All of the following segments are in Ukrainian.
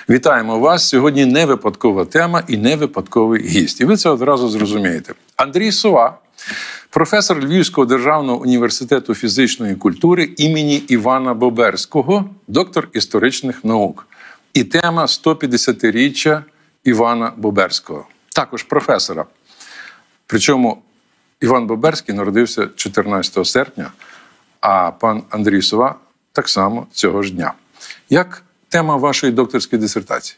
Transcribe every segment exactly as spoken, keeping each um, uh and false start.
Вітаємо вас. Сьогодні не випадкова тема і не випадковий гість. І ви це одразу зрозумієте. Андрій Сова, професор Львівського державного університету фізичної культури імені Івана Боберського, доктор історичних наук. І тема сто п'ятдесятиріччя Івана Боберського. Також професора. Причому Іван Боберський народився чотирнадцятого серпня, а пан Андрій Сова так само цього ж дня. Як тема вашої докторської дисертації?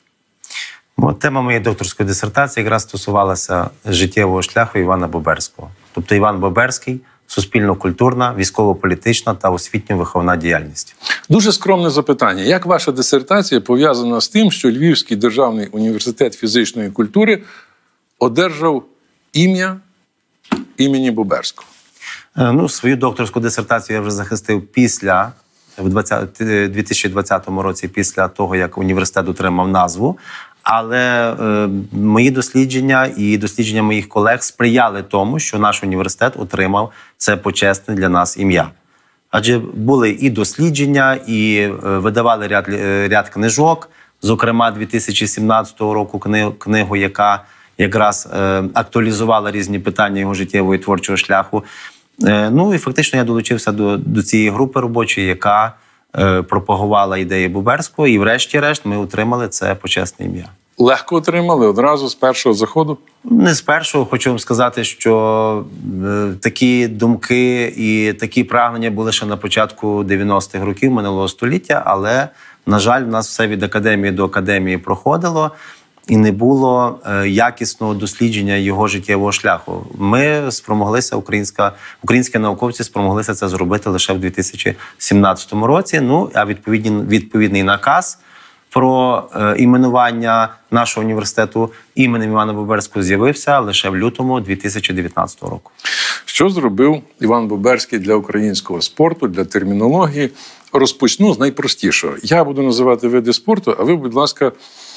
Тема моєї докторської дисертації якраз стосувалася життєвого шляху Івана Боберського. Тобто Іван Боберський – суспільно-культурна, військово-політична та освітньо-виховна діяльність. Дуже скромне запитання. Як ваша дисертація пов'язана з тим, що Львівський державний університет фізичної культури одержав ім'я імені Боберського? Ну, свою докторську дисертацію я вже захистив після, в дві тисячі двадцятому році, після того, як університет отримав назву. Але е, мої дослідження і дослідження моїх колег сприяли тому, що наш університет отримав це почесне для нас ім'я. Адже були і дослідження, і е, видавали ряд, е, ряд книжок, зокрема дві тисячі сімнадцятого року книгу, книгу яка якраз е, актуалізувала різні питання його життєвого і творчого шляху. Е, ну і фактично я долучився до, до цієї групи робочої, яка е, пропагувала ідеї Боберського, і врешті-решт ми отримали це почесне ім'я. Легко отримали одразу з першого заходу? Не з першого. Хочу вам сказати, що е, такі думки і такі прагнення були ще на початку дев'яностих років минулого століття, але, на жаль, в нас все від академії до академії проходило, і не було е, якісного дослідження його життєвого шляху. Ми спромоглися, українська, українські науковці спромоглися це зробити лише в дві тисячі сімнадцятому році. Ну, а відповідний, відповідний наказ про е, іменування нашого університету іменем Івана Боберського з'явився лише в лютому дві тисячі дев'ятнадцятого року. Що зробив Іван Боберський для українського спорту, для термінології? Розпочну з найпростішого. Я буду називати види спорту, а ви, будь ласка,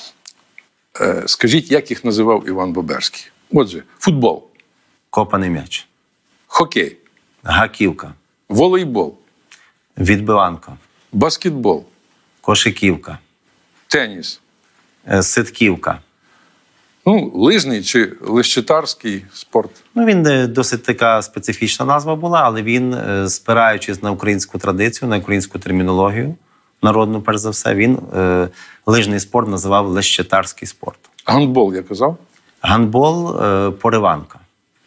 е, скажіть, як їх називав Іван Боберський. Отже, футбол. Копаний м'яч. Хокей. Гаківка. Волейбол. Відбиванка. Баскетбол. Кошиківка. Теніс. Ситківка. Ну, лижний чи лещитарський спорт? Ну, він досить така специфічна назва була, але він, спираючись на українську традицію, на українську термінологію, народну, перш за все, він е, лижний спорт називав лещитарський спорт. Гандбол, я казав? Гандбол е, – пориванка.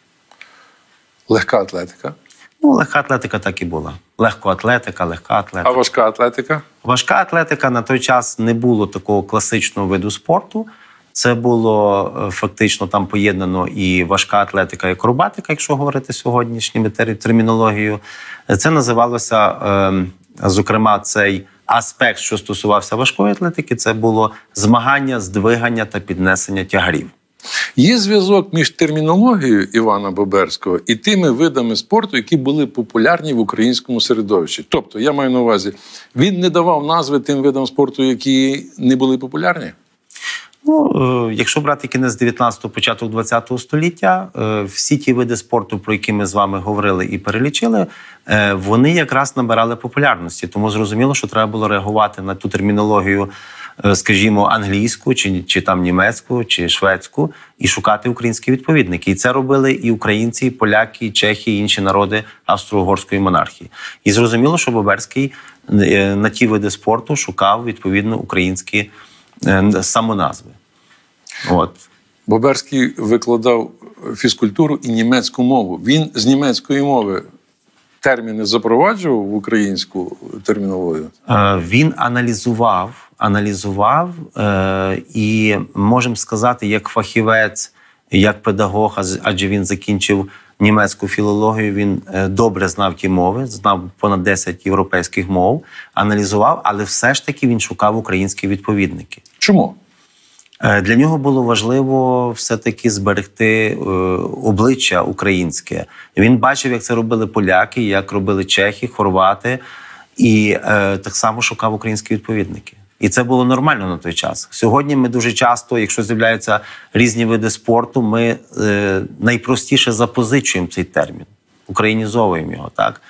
Легка атлетика? Ну, легка атлетика так і була. Легкоатлетика, легка атлетика. А важка атлетика? Важка атлетика на той час не було такого класичного виду спорту. Це було фактично там поєднано і важка атлетика, і акробатика, якщо говорити сьогоднішніми термінологією. Це називалося, зокрема, цей аспект, що стосувався важкої атлетики, це було змагання, здвигання та піднесення тягарів. Є зв'язок між термінологією Івана Боберського і тими видами спорту, які були популярні в українському середовищі. Тобто, я маю на увазі, він не давав назви тим видам спорту, які не були популярні? Ну, якщо брати кінець дев'ятнадцятого, початок двадцятого століття, всі ті види спорту, про які ми з вами говорили і перелічили, вони якраз набирали популярності. Тому зрозуміло, що треба було реагувати на ту термінологію, скажімо, англійську, чи, чи там німецьку, чи шведську, і шукати українські відповідники. І це робили і українці, і поляки, і чехи, і інші народи австро-угорської монархії. І зрозуміло, що Боберський на ті види спорту шукав, відповідно, українські самоназви. От. Боберський викладав фізкультуру і німецьку мову. Він з німецької мови терміни запроваджував в українську термінологію? Він аналізував, аналізував е, і, можемо сказати, як фахівець, як педагог, адже він закінчив німецьку філологію, він добре знав ті мови, знав понад десять європейських мов, аналізував, але все ж таки він шукав українські відповідники. Чому? Для нього було важливо все-таки зберегти обличчя українське. Він бачив, як це робили поляки, як робили чехи, хорвати, і так само шукав українські відповідники. І це було нормально на той час. Сьогодні ми дуже часто, якщо з'являються різні види спорту, ми е, найпростіше запозичуємо цей термін, українізовуємо його, так?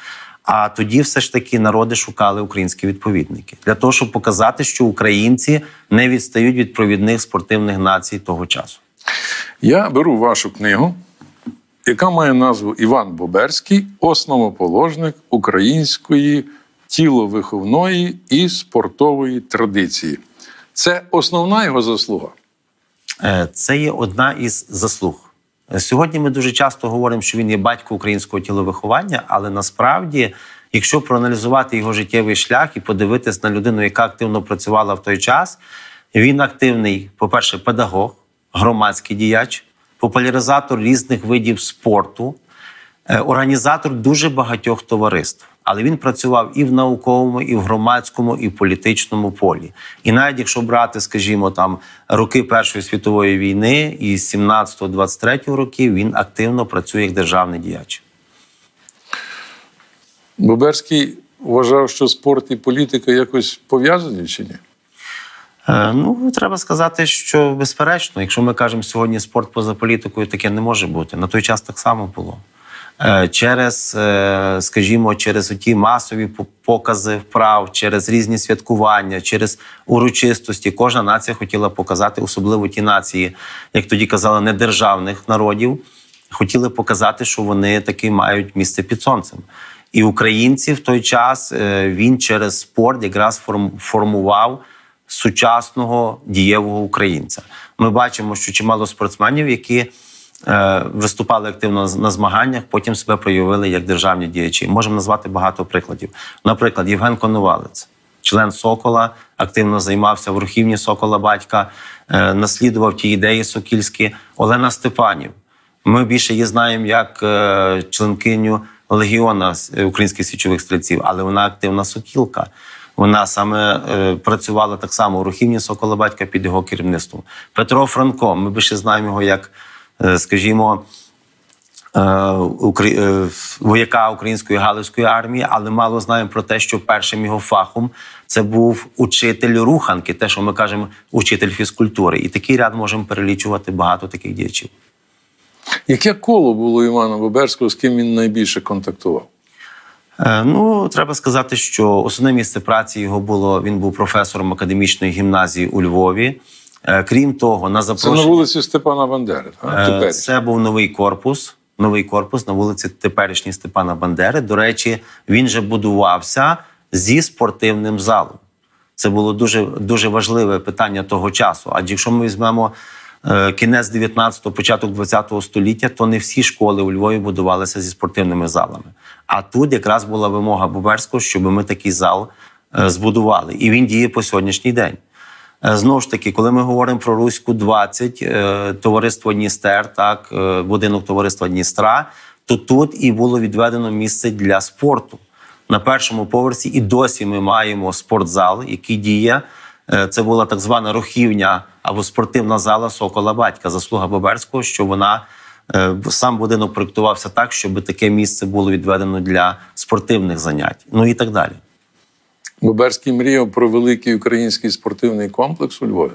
А тоді все ж таки народи шукали українські відповідники. Для того, щоб показати, що українці не відстають від провідних спортивних націй того часу. Я беру вашу книгу, яка має назву «Іван Боберський. Основоположник української тіловиховної і спортової традиції». Це основна його заслуга? Це є одна із заслуг. Сьогодні ми дуже часто говоримо, що він є батько українського тіловиховання, але насправді, якщо проаналізувати його життєвий шлях і подивитись на людину, яка активно працювала в той час, він активний, по-перше, педагог, громадський діяч, популяризатор різних видів спорту, організатор дуже багатьох товариств. Але він працював і в науковому, і в громадському, і в політичному полі. І навіть якщо брати, скажімо, там роки Першої світової війни, і з сімнадцятого двадцять третього років він активно працює як державний діяч. Боберський вважав, що спорт і політика якось пов'язані чи ні? Е, ну, треба сказати, що безперечно, якщо ми кажемо сьогодні спорт поза політикою, таке не може бути. На той час так само було. Через, скажімо, через ті масові покази вправ, через різні святкування, через урочистості. Кожна нація хотіла показати, особливо ті нації, як тоді казали, недержавних народів, хотіли показати, що вони таки мають місце під сонцем. І українці в той час, він через спорт якраз формував сучасного дієвого українця. Ми бачимо, що чимало спортсменів, які виступали активно на змаганнях, потім себе проявили як державні діячі. Можемо назвати багато прикладів. Наприклад, Євген Коновалець, член «Сокола», активно займався в рухівні «Сокола» батька, наслідував ті ідеї сокільські. Олена Степанів. Ми більше її знаємо як членкиню Легіона українських січових стрільців, але вона активна сокілка. Вона саме е, працювала так само у рухівні «Сокола» батька під його керівництвом. Петро Франко, ми більше знаємо його як, е, скажімо, е, укр... е, вояка української Галицької армії, але мало знаємо про те, що першим його фахом це був учитель руханки, те, що ми кажемо, учитель фізкультури. І такий ряд можемо перелічувати багато таких діячів. Яке коло було Івана Боберського, з ким він найбільше контактував? Ну, треба сказати, що основне місце праці його було, він був професором академічної гімназії у Львові. Крім того, на запрошення... Це на вулиці Степана Бандери, так? Це був новий корпус, новий корпус на вулиці теперішній Степана Бандери. До речі, він же будувався зі спортивним залом. Це було дуже, дуже важливе питання того часу. Адже якщо ми візьмемо кінець дев'ятнадцятого, початок двадцятого століття, то не всі школи у Львові будувалися зі спортивними залами. А тут якраз була вимога Боберського, щоб ми такий зал збудували. І він діє по сьогоднішній день. Знову ж таки, коли ми говоримо про Руську двадцять, товариство Дністер, так, будинок товариства Дністра, то тут і було відведено місце для спорту. На першому поверсі і досі ми маємо спортзал, який діє. Це була так звана рухівня або спортивна зала «Сокола» батька, заслуга Боберського, що вона, сам будинок проєктувався так, щоб таке місце було відведено для спортивних занять, ну і так далі. Боберський мріяв про великий український спортивний комплекс у Львові?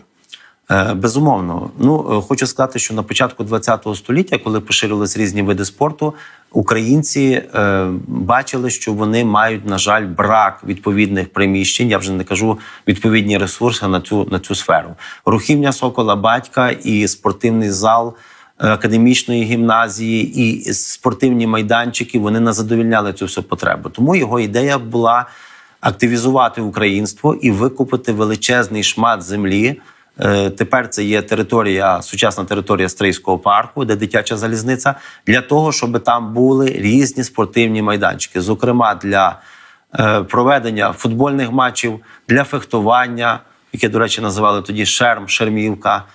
Безумовно. Ну, хочу сказати, що на початку двадцятого століття, коли поширювалися різні види спорту, українці е, бачили, що вони мають, на жаль, брак відповідних приміщень, я вже не кажу відповідні ресурси на цю, на цю сферу. Рухівня «Сокола» батька і спортивний зал академічної гімназії і спортивні майданчики, вони не задовільняли цю всю потребу. Тому його ідея була активізувати українство і викупити величезний шмат землі. Тепер це є територія, сучасна територія Стрийського парку, де дитяча залізниця, для того, щоб там були різні спортивні майданчики. Зокрема, для проведення футбольних матчів, для фехтування, яке, до речі, називали тоді шерм, шермівка,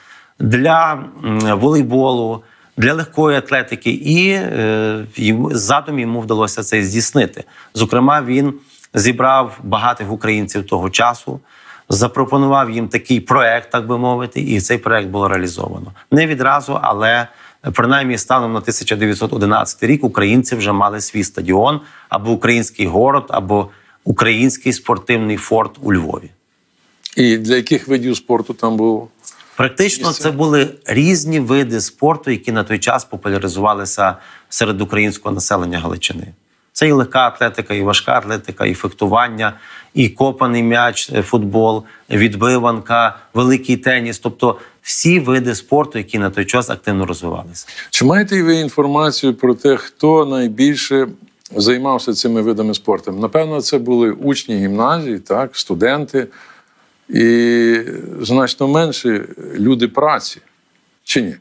для волейболу, для легкої атлетики. І е, задум йому вдалося це здійснити. Зокрема, він зібрав багатих українців того часу, запропонував їм такий проект, так би мовити, і цей проект було реалізовано. Не відразу, але принаймні станом на тисяча дев'ятсот одинадцятий рік українці вже мали свій стадіон, або український город, або український спортивний форт у Львові. І для яких видів спорту там було? Практично це були різні види спорту, які на той час популяризувалися серед українського населення Галичини. Це і легка атлетика, і важка атлетика, і фехтування, і копаний м'яч, футбол, відбиванка, великий теніс. Тобто всі види спорту, які на той час активно розвивалися. Чи маєте ви інформацію про те, хто найбільше займався цими видами спорту? Напевно, це були учні гімназії, так, студенти і значно менше люди праці. Чи ні?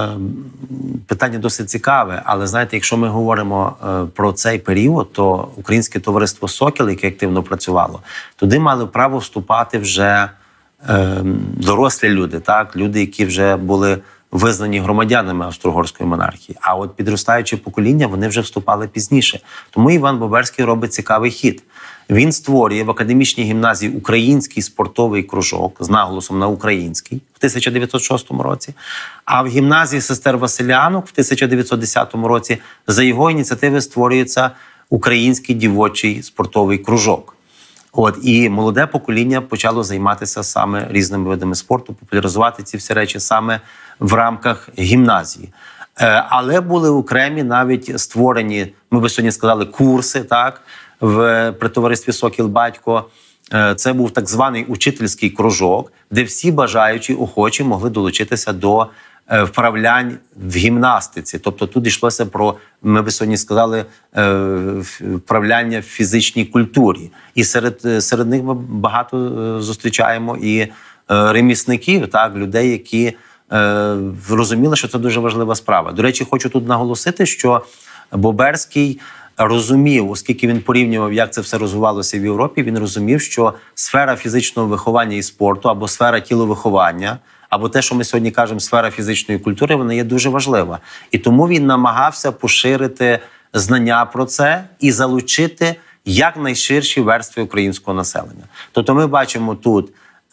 Питання досить цікаве, але, знаєте, якщо ми говоримо про цей період, то Українське товариство «Сокіл», яке активно працювало, туди мали право вступати вже е, дорослі люди, так? Люди, які вже були визнані громадянами Австро-Угорської монархії. А от підростаюче покоління, вони вже вступали пізніше. Тому Іван Боберський робить цікавий хід. Він створює в академічній гімназії український спортовий кружок з наголосом на український в тисяча дев'ятсот шостому році, а в гімназії сестер Василянок в тисяча дев'ятсот десятому році за його ініціативи створюється український дівочий спортовий кружок. От, і молоде покоління почало займатися саме різними видами спорту, популяризувати ці всі речі саме в рамках гімназії. Е, але були окремі навіть створені, ми би сьогодні сказали, курси, так, в, при товаристві «Сокіл Батько». Е, це був так званий учительський кружок, де всі бажаючі, охочі могли долучитися до е, вправлянь в гімнастиці. Тобто тут йшлося про, ми би сьогодні сказали, е, вправляння в фізичній культурі. І серед, серед них ми багато е, зустрічаємо і е, ремісників, так, людей, які е, розуміли, що це дуже важлива справа. До речі, хочу тут наголосити, що Боберський розумів, оскільки він порівнював, як це все розвивалося в Європі, він розумів, що сфера фізичного виховання і спорту, або сфера тіловиховання, або те, що ми сьогодні кажемо, сфера фізичної культури, вона є дуже важлива. І тому він намагався поширити знання про це і залучити якнайширші верстви українського населення. Тобто ми бачимо тут,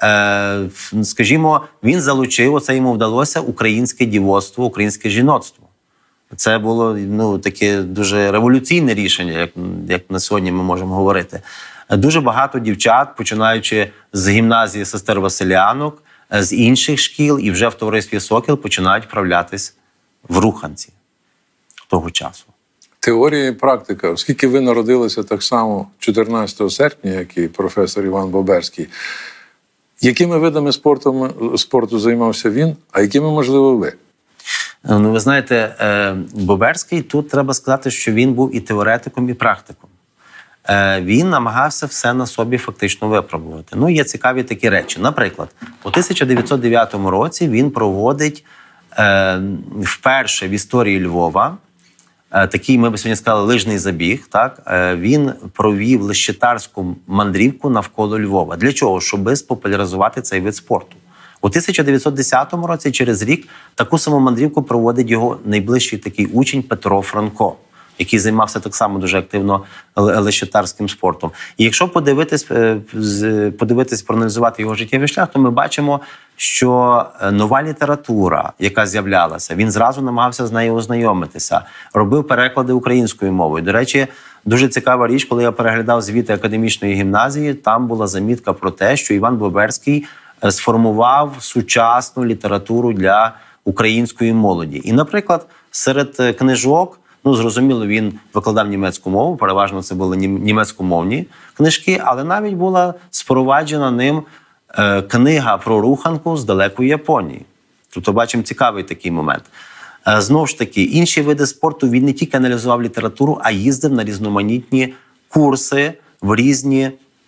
е, скажімо, він залучив, оце йому вдалося, українське дівоцтво, українське жіноцтво. Це було, ну, таке дуже революційне рішення, як, як на сьогодні ми можемо говорити. Дуже багато дівчат, починаючи з гімназії сестер Василянок, з інших шкіл і вже в товаристві «Сокіл» починають вправлятись в руханці того часу. Теорія і практика. Оскільки ви народилися так само чотирнадцятого серпня, як і професор Іван Боберський, якими видами спорту, спорту займався він, а якими, можливо, ви? Ну, ви знаєте, Боберський, тут треба сказати, що він був і теоретиком, і практиком. Він намагався все на собі фактично випробувати. Ну, є цікаві такі речі. Наприклад, у тисяча дев'ятсот дев'ятому році він проводить е, вперше в історії Львова е, такий, ми б сьогодні сказали, лижний забіг. Так? Е, він провів лещитарську мандрівку навколо Львова. Для чого? Щоби спопуляризувати цей вид спорту. У тисяча дев'ятсот десятому році, через рік, таку саму мандрівку проводить його найближчий такий учень Петро Франко, який займався так само дуже активно лещитарським спортом. І якщо подивитись, подивитись, проаналізувати його життєвий шлях, то ми бачимо, що нова література, яка з'являлася, він зразу намагався з нею ознайомитися, робив переклади українською мовою. До речі, дуже цікава річ, коли я переглядав звіти академічної гімназії, там була замітка про те, що Іван Боберський сформував сучасну літературу для української молоді. І, наприклад, серед книжок, ну, зрозуміло, він викладав німецьку мову, переважно це були німецькомовні книжки, але навіть була спроваджена ним е, книга про руханку з далекої Японії. Тобто, бачимо цікавий такий момент. Е, знову ж таки, інші види спорту він не тільки аналізував літературу, а їздив на різноманітні курси в різні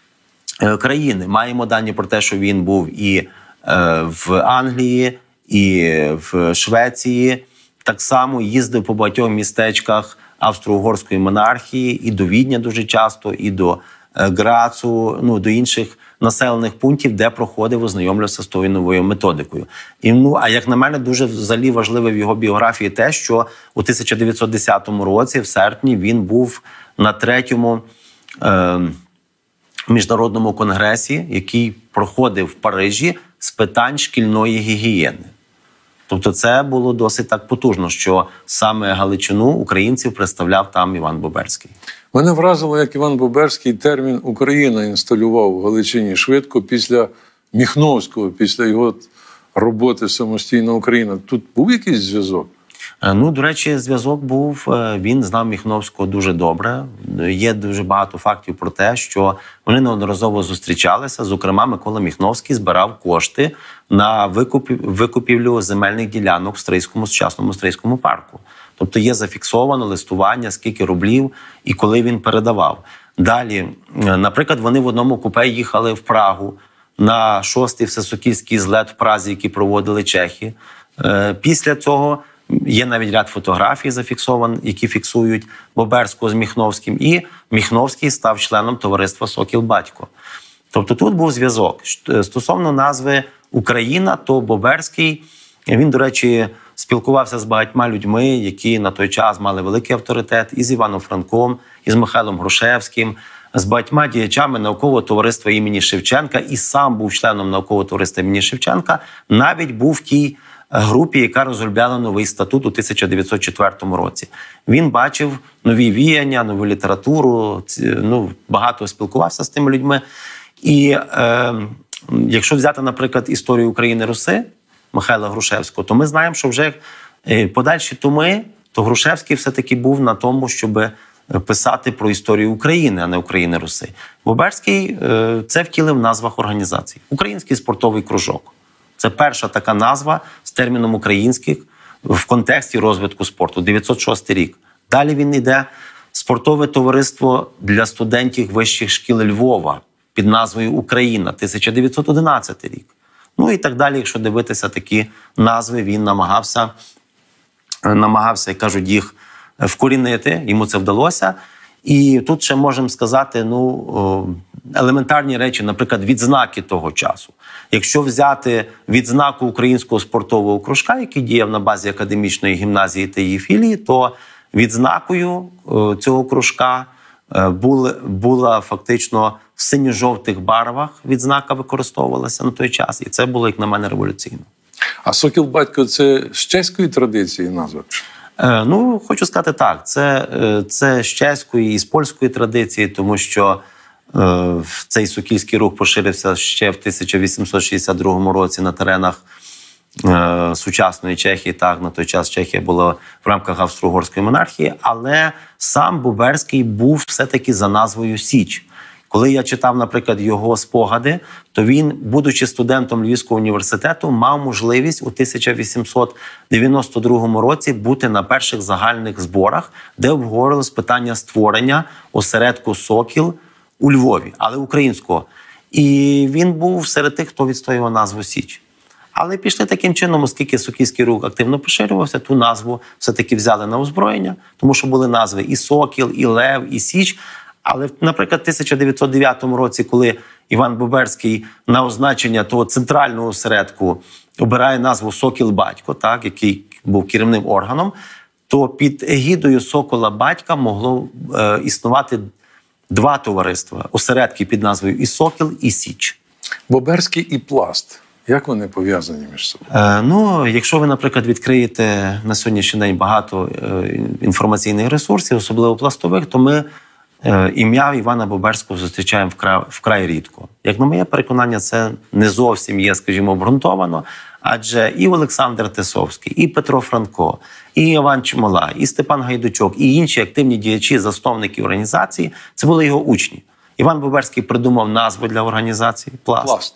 е, країни. Маємо дані про те, що він був і е, в Англії, і в Швеції. Так само їздив по багатьох містечках Австро-Угорської монархії, і до Відня дуже часто, і до Грацу, ну, до інших населених пунктів, де проходив, ознайомлявся з тою новою методикою. І, ну, а як на мене, дуже взагалі важливе в його біографії те, що у тисяча дев'ятсот десятому році, в серпні, він був на третьому е, міжнародному конгресі, який проходив в Парижі з питань шкільної гігієни. Тобто це було досить так потужно, що саме Галичину українців представляв там Іван Боберський. Мене вразило, як Іван Боберський термін «Україна» інсталював у Галичині швидко після Міхновського, після його роботи «Самостійна Україна». Тут був якийсь зв'язок? Ну, до речі, зв'язок був, він знав Міхновського дуже добре. Є дуже багато фактів про те, що вони неодноразово зустрічалися. Зокрема, Микола Міхновський збирав кошти на викупів, викупівлю земельних ділянок в Стрийському, сучасному Стрийському парку. Тобто є зафіксовано листування, скільки рублів і коли він передавав. Далі, наприклад, вони в одному купе їхали в Прагу на шостий всесокільський злет в Празі, який проводили чехи. Після цього є навіть ряд фотографій зафіксованих, які фіксують Боберського з Міхновським. І Міхновський став членом товариства «Сокіл-Батько». Тобто тут був зв'язок. Стосовно назви «Україна», то Боберський, він, до речі, спілкувався з багатьма людьми, які на той час мали великий авторитет, і з Іваном Франком, і з Михайлом Грушевським, з багатьма діячами наукового товариства імені Шевченка, і сам був членом наукового товариства імені Шевченка, навіть був в тій групі, яка розробляла новий статут у тисяча дев'ятсот четвертому році. Він бачив нові віяння, нову літературу, ну, багато спілкувався з тими людьми. І е, якщо взяти, наприклад, історію України-Руси Михайла Грушевського, то ми знаємо, що вже подальші томи, то Грушевський все-таки був на тому, щоб писати про історію України, а не України-Руси. Боберський е, це втілив в назвах організацій. Український спортовий кружок. Це перша така назва з терміном «українських» в контексті розвитку спорту. дев'ятсот шостий рік. Далі він йде спортове товариство для студентів вищих шкіл Львова під назвою «Україна», тисяча дев'ятсот одинадцятий рік. Ну і так далі, якщо дивитися такі назви, він намагався, намагався, як кажуть, їх вкорінити, йому це вдалося. І тут ще можемо сказати, ну, елементарні речі, наприклад, відзнаки того часу. Якщо взяти відзнаку Українського спортового кружка, який діяв на базі академічної гімназії та її філії, то відзнакою цього кружка була, була фактично в синьо-жовтих барвах відзнака використовувалася на той час. І це було, як на мене, революційно. А «Сокіл-Батько» – це з чеської традиції назва? Ну, хочу сказати так, це, це з чеської і з польської традиції, тому що е, цей сокільський рух поширився ще в тисяча вісімсот шістдесят другому році на теренах е, сучасної Чехії. Так, на той час Чехія була в рамках Австро-Угорської монархії, але сам Боберський був все-таки за назвою Січ. Коли я читав, наприклад, його спогади, то він, будучи студентом Львівського університету, мав можливість у тисяча вісімсот дев'яносто другому році бути на перших загальних зборах, де обговорювалось питання створення осередку «Сокіл» у Львові, але українського. І він був серед тих, хто відстоював назву Січ. Але пішли таким чином, оскільки Сокільський рух активно поширювався, ту назву все-таки взяли на озброєння, тому що були назви і «Сокіл», і «Лев», і «Січ». Але, наприклад, в тисяча дев'ятсот дев'ятому році, коли Іван Боберський на означення того центрального осередку обирає назву «Сокіл-Батько», так, який був керівним органом, то під егідою «Сокола-Батька» могло е, існувати два товариства, осередки під назвою і «Сокіл», і «Січ». Боберський і «Пласт». Як вони пов'язані між собою? Е, ну, якщо ви, наприклад, відкриєте на сьогоднішній день багато е, інформаційних ресурсів, особливо пластових, то ми ім'я Івана Боберського зустрічаємо вкрай, вкрай рідко. Як на моє переконання, це не зовсім є, скажімо, обґрунтовано, адже і Олександр Тисовський, і Петро Франко, і Іван Чмола, і Степан Гайдучок, і інші активні діячі, засновники організації – це були його учні. Іван Боберський придумав назву для організації «Пласт». «Пласт».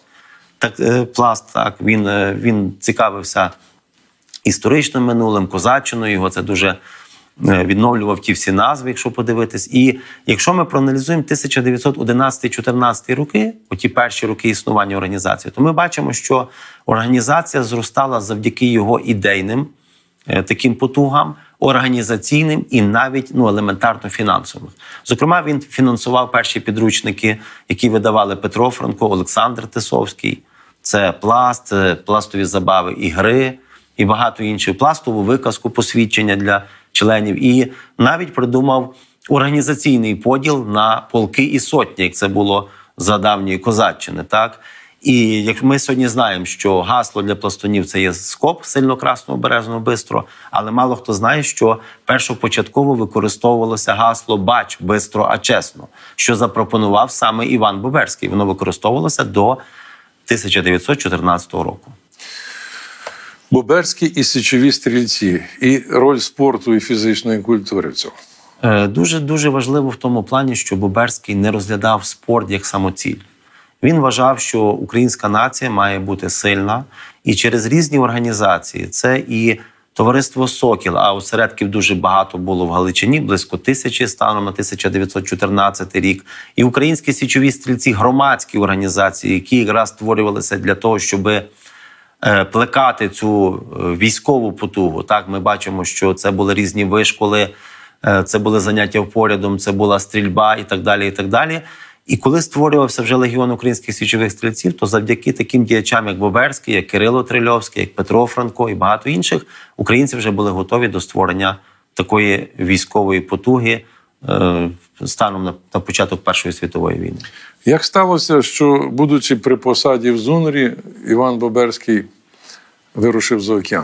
Так, «Пласт», так, він, він цікавився історичним минулим, козаччиною, його це дуже відновлював ті всі назви, якщо подивитись. І якщо ми проаналізуємо тисяча дев'ятсот одинадцятий чотирнадцятий роки, оті перші роки існування організації, то ми бачимо, що організація зростала завдяки його ідейним е, таким потугам, організаційним і навіть ну, елементарно фінансовим. Зокрема, він фінансував перші підручники, які видавали Петро Франко, Олександр Тисовський. Це «Пласт», пластові забави і гри, і багато інших, пластову виказку, посвідчення для членів. І навіть придумав організаційний поділ на полки і сотні, як це було за давньої козаччини. Так? І як ми сьогодні знаємо, що гасло для пластунів – це є скоп сильно, красно, обережно, бистро, але мало хто знає, що першопочатково використовувалося гасло «бач, бистро, а чесно», що запропонував саме Іван Боберський. Воно використовувалося до тисяча дев'ятсот чотирнадцятого року. Боберський і січові стрільці, і роль спорту і фізичної культури в цьому. Дуже-дуже важливо в тому плані, що Боберський не розглядав спорт як самоціль. Він вважав, що українська нація має бути сильна, і через різні організації, це і товариство «Сокіл», а осередків дуже багато було в Галичині, близько тисячі станом на тисяча дев'ятсот чотирнадцятий рік, і українські січові стрільці, громадські організації, які якраз створювалися для того, щоб плекати цю військову потугу. Так, ми бачимо, що це були різні вишколи, це були заняття впорядом, це була стрільба і так далі, і так далі. І коли створювався вже легіон українських січових стрільців, то завдяки таким діячам, як Боберський, як Кирило Трильовський, як Петро Франко і багато інших, українці вже були готові до створення такої військової потуги е, станом на, на початок Першої світової війни. Як сталося, що, будучи при посаді в Зунрі, Іван Боберський вирушив за океан?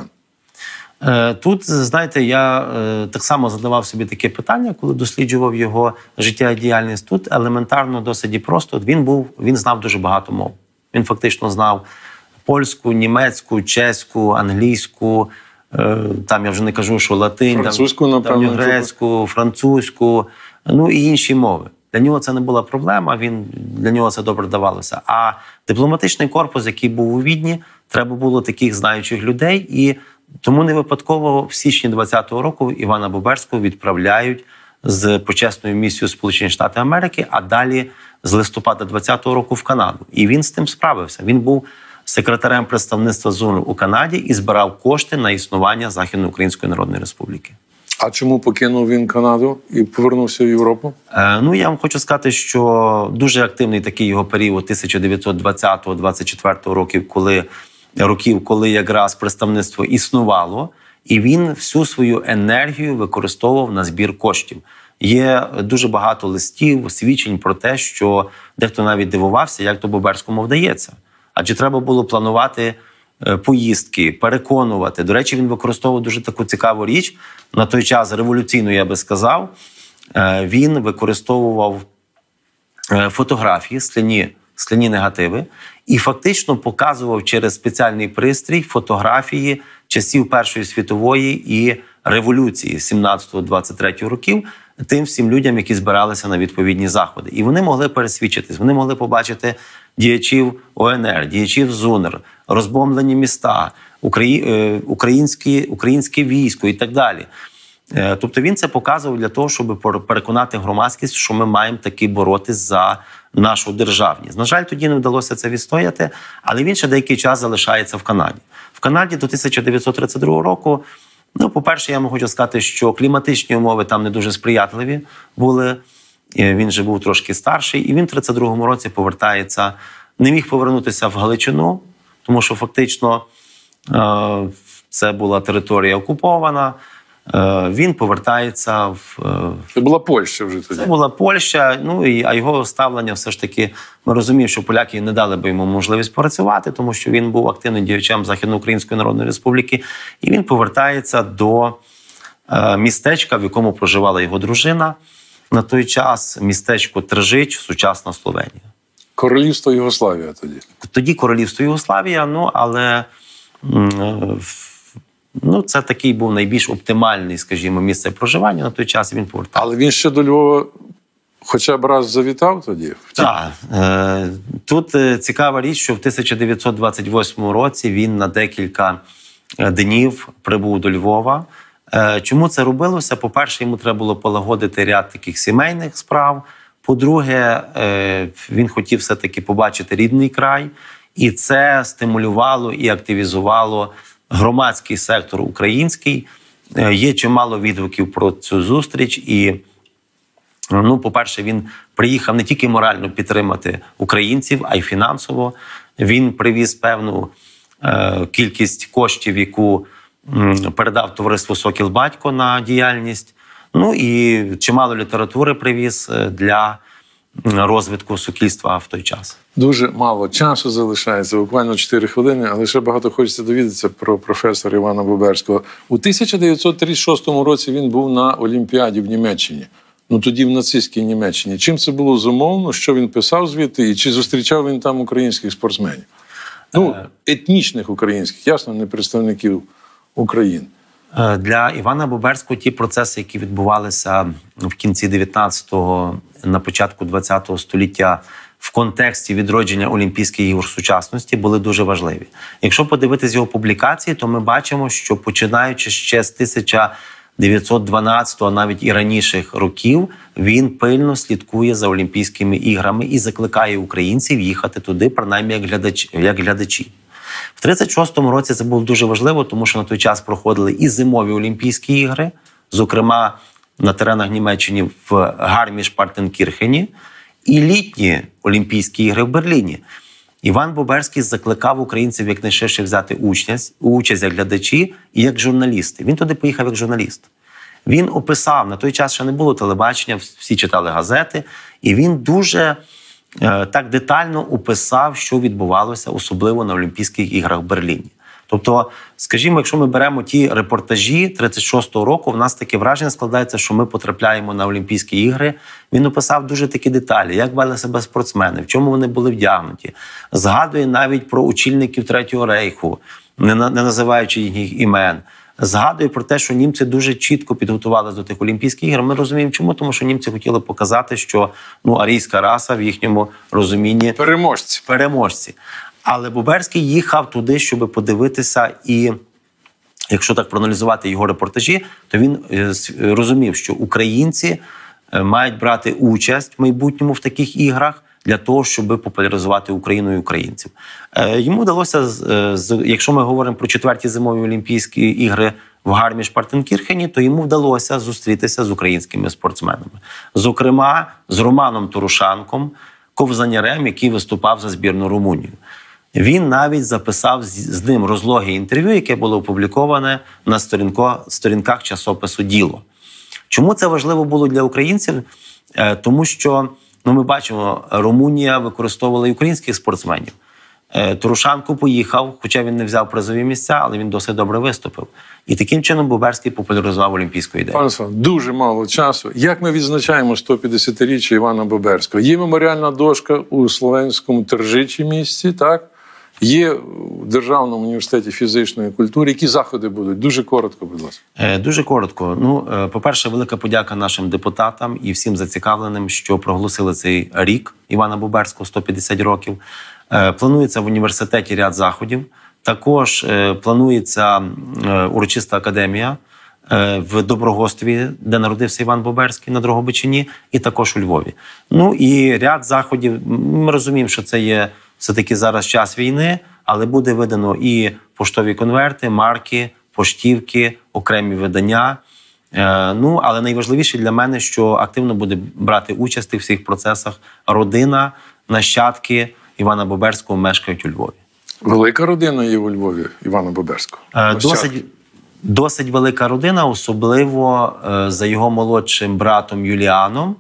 Тут, знаєте, я так само задавав собі таке питання, коли досліджував його життя і діяльність. Тут елементарно, досить і просто. Він був, він знав дуже багато мов. Він фактично знав польську, німецьку, чеську, англійську, там я вже не кажу, що латинь, французьку, напевно, грецьку, французьку, ну і інші мови. Для нього це не була проблема, він, для нього це добре давалося. А дипломатичний корпус, який був у Відні, треба було таких знаючих людей, і тому не випадково в січні двадцятого року Івана Боберського відправляють з почесною місією Сполучені Штати Америки, а далі з листопада двадцятого року в Канаду. І він з тим справився. Він був секретарем представництва ЗУНРу у Канаді і збирав кошти на існування Західноукраїнської Народної Республіки. А чому покинув він Канаду і повернувся в Європу? Е, ну, я вам хочу сказати, що дуже активний такий його період тисяча дев'ятсот двадцятого - двадцять четвертого років, коли років, коли якраз представництво існувало, і він всю свою енергію використовував на збір коштів. Є дуже багато листів, свідчень про те, що дехто навіть дивувався, як то Боберському вдається. Адже треба було планувати поїздки, переконувати. До речі, він використовував дуже таку цікаву річ, на той час революційну, я би сказав. Він використовував фотографії, скляні, скляні негативи, і фактично показував через спеціальний пристрій фотографії часів Першої світової і революції сімнадцятого - двадцять третього років тим всім людям, які збиралися на відповідні заходи. І вони могли пересвідчитись, вони могли побачити діячів О Ен Ер, діячів ЗУНР, розбомблені міста, українське, українське військо і так далі. Тобто він це показував для того, щоб переконати громадськість, що ми маємо таки боротись за нашу державність. На жаль, тоді не вдалося це відстояти, але він ще деякий час залишається в Канаді. В Канаді до тисяча дев'ятсот тридцять другого року, ну, по-перше, я вам хочу сказати, що кліматичні умови там не дуже сприятливі були. Він же був трошки старший, і він в тридцять другому році повертається, не міг повернутися в Галичину, тому що фактично це була територія окупована. Він повертається в... Це була Польща вже тоді. Це була Польща, ну, і, а його ставлення все ж таки, ми розуміємо, що поляки не дали би йому можливість працювати, тому що він був активним діячем Західноукраїнської Народної Республіки, і він повертається до е, містечка, в якому проживала його дружина. На той час містечко Тржич, сучасна Словенія. Королівство Югославія тоді. Тоді королівство Югославія, ну, але... М, Ну, це такий був найбільш оптимальний, скажімо, місце проживання на той час, і він повертався. Але він ще до Львова хоча б раз завітав тоді? Так. Е, тут цікава річ, що в тисяча дев'ятсот двадцять восьмому році він на декілька днів прибув до Львова. Е, чому це робилося? По-перше, йому треба було полагодити ряд таких сімейних справ. По-друге, е, він хотів все-таки побачити рідний край. І це стимулювало і активізувало громадський сектор український. Є чимало відгуків про цю зустріч. І, ну, по-перше, він приїхав не тільки морально підтримати українців, а й фінансово. Він привіз певну е, кількість коштів, яку м, передав товариству «Сокіл Батько» на діяльність. Ну і чимало літератури привіз для розвитку сокільства в той час. Дуже мало часу залишається, буквально чотири хвилини, але ще багато хочеться довідатися про професора Івана Боберського. У тисяча дев'ятсот тридцять шостому році він був на Олімпіаді в Німеччині. Ну тоді в нацистській Німеччині. Чим це було зумовлено, що він писав звідти і чи зустрічав він там українських спортсменів? Ну, етнічних українських, ясно, не представників України. Для Івана Боберського ті процеси, які відбувалися в кінці дев'ятнадцятого, на початку двадцятого століття в контексті відродження Олімпійських ігор сучасності, були дуже важливі. Якщо подивитись його публікації, то ми бачимо, що починаючи ще з тисяча дев'ятсот дванадцятого, а навіть і раніших років, він пильно слідкує за Олімпійськими іграми і закликає українців їхати туди, принаймні як глядачі. Як глядачі. В тридцять шостому році це було дуже важливо, тому що на той час проходили і зимові Олімпійські ігри, зокрема на теренах Німеччини в Гарміш-Партенкірхені, і літні Олімпійські ігри в Берліні. Іван Боберський закликав українців якнайшвидше взяти участь, участь як глядачі і як журналісти. Він туди поїхав як журналіст. Він описав, на той час ще не було телебачення, всі читали газети, і він дуже е, так детально описав, що відбувалося, особливо на Олімпійських іграх в Берліні. Тобто, скажімо, якщо ми беремо ті репортажі тридцять шостого року, в нас таке враження складається, що ми потрапляємо на Олімпійські ігри. Він описав дуже такі деталі, як вели себе спортсмени, в чому вони були вдягнуті. Згадує навіть про очільників Третього рейху, не, не називаючи їхніх імен. Згадує про те, що німці дуже чітко підготувалися до тих Олімпійських ігор. Ми розуміємо, чому? Тому що німці хотіли показати, що ну, арійська раса в їхньому розумінні переможці. переможці. Але Боберський їхав туди, щоб подивитися, і якщо так проаналізувати його репортажі, то він розумів, що українці мають брати участь в майбутньому в таких іграх для того, щоб популяризувати Україну і українців. Йому вдалося, якщо ми говоримо про четверті зимові Олімпійські ігри в Гарміш-Партенкірхені, то йому вдалося зустрітися з українськими спортсменами. Зокрема, з Романом Турушанком, ковзанярем, який виступав за збірну Румунію. Він навіть записав з ним розлоге інтерв'ю, яке було опубліковане на сторінках часопису «Діло». Чому це важливо було для українців? Тому що, ну, ми бачимо, Румунія використовувала і українських спортсменів. Турушанко поїхав, хоча він не взяв призові місця, але він досить добре виступив. І таким чином Боберський популяризував олімпійську ідею. Пане Слав, дуже мало часу. Як ми відзначаємо сто п'ятдесятиріччя Івана Боберського? Є меморіальна дошка у Словенському Тржичі місті, так? Є в Державному університеті фізичної культури. Які заходи будуть? Дуже коротко, будь ласка. Дуже коротко. Ну, по-перше, велика подяка нашим депутатам і всім зацікавленим, що проголосили цей рік Івана Боберського, сто п'ятдесят років. Планується в університеті ряд заходів. Також планується урочиста академія в Доброгостові, де народився Іван Боберський, на Дрогобичині, і також у Львові. Ну і ряд заходів. Ми розуміємо, що це є все-таки зараз час війни, але буде видано і поштові конверти, марки, поштівки, окремі видання. Ну, але найважливіше для мене, що активно буде брати участь у всіх процесах родина, нащадки Івана Боберського мешкають у Львові. Велика родина є у Львові Івана Боберського? Досить, досить велика родина, особливо за його молодшим братом Юліаном.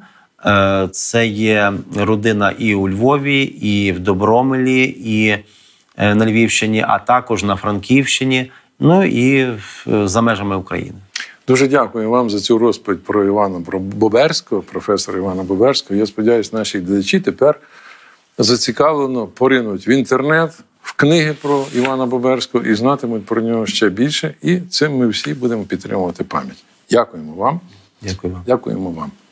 Це є родина і у Львові, і в Добромелі, і на Львівщині, а також на Франківщині, ну і за межами України. Дуже дякую вам за цю розповідь про Івана Боберського, професора Івана Боберського. Я сподіваюся, наші глядачі тепер зацікавлено поринуть в інтернет, в книги про Івана Боберського і знатимуть про нього ще більше. І цим ми всі будемо підтримувати пам'ять. Дякуємо вам. Дякую вам. Дякуємо вам.